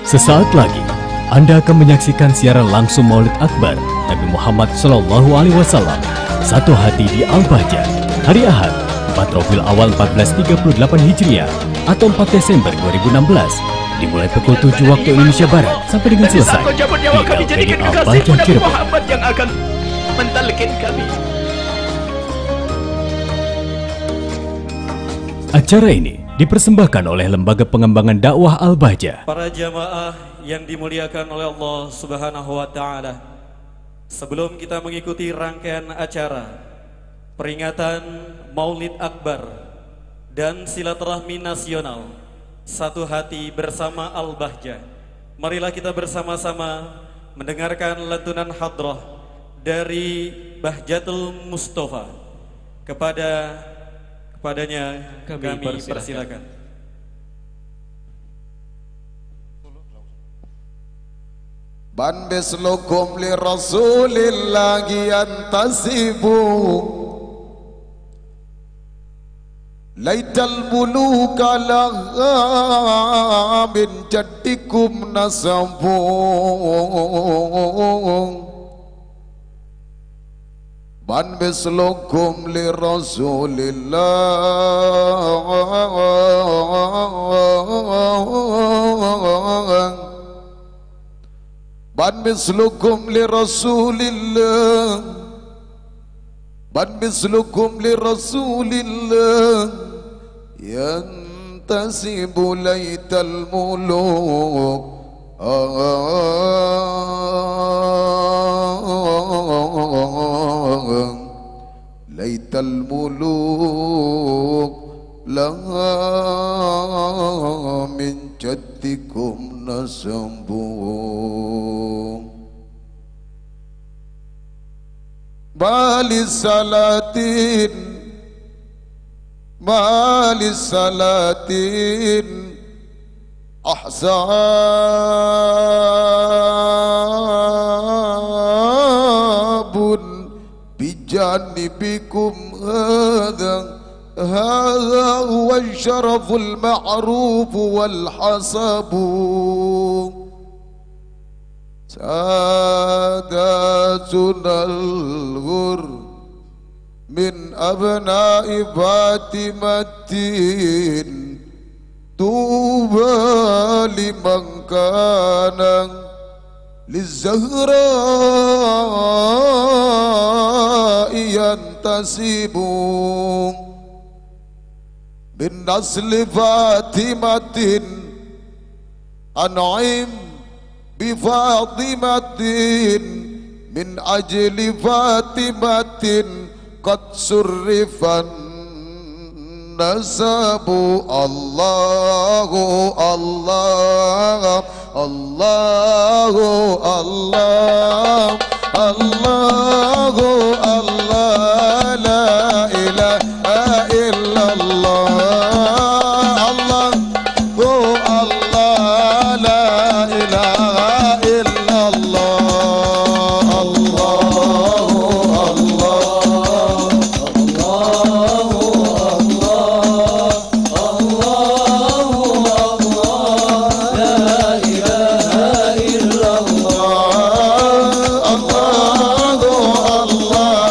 Sesaat lagi, Anda akan menyaksikan siaran langsung Maulid Akbar Nabi Muhammad SAW. Satu hati di Al-Bahjah, hari Ahad, 4 Rabiul Awal 1438 Hijriah atau 4 Desember 2016. Dimulai pukul 7 waktu Indonesia Barat sampai dengan selesai di LPD Al-Bahjah Cirebon. Muhammad yang akan mentalkin kami. Acara ini dipersembahkan oleh Lembaga Pengembangan Dakwah Al-Bahjah. Para jamaah yang dimuliakan oleh Allah Subhanahu wa taala. Sebelum kita mengikuti rangkaian acara peringatan Maulid Akbar dan silaturahmi nasional Satu Hati Bersama Al-Bahjah, marilah kita bersama-sama mendengarkan lantunan hadrah dari Bahjatul Mustafa. Kepadanya kami persilakan. Ban bislukum li rasulillahi yantasibu laital muluka laha min jaddikum nasabu ban bislukum li rasulillah ban mislukum li rasulillah ban mislukum li rasulillah yantasibu laital muluk laital muluk laha min jaddikum nasambung malis salatin ahzabun bijanibikum هذا هو الشرف المعروف والحسب ساداتنا الغر من أبناء فاطمة طوبى لمن كان للزهراء ينتسب من نسل فاطمة أنعم بفاطمة من أجل فاطمة قد صرف النسب الله الله الله الله الله الله لا إله إلا الله Allah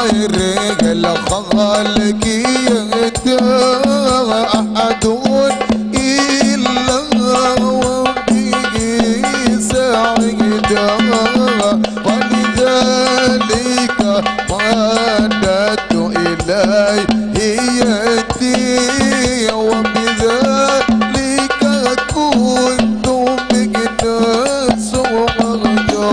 خير الخلق يهدى أحد إلا وبه سعيدا ولذلك مددت إليه يدي وبذلك كنت مجنس ومرجا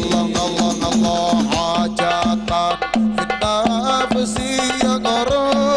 حاجات في النفس يقرأ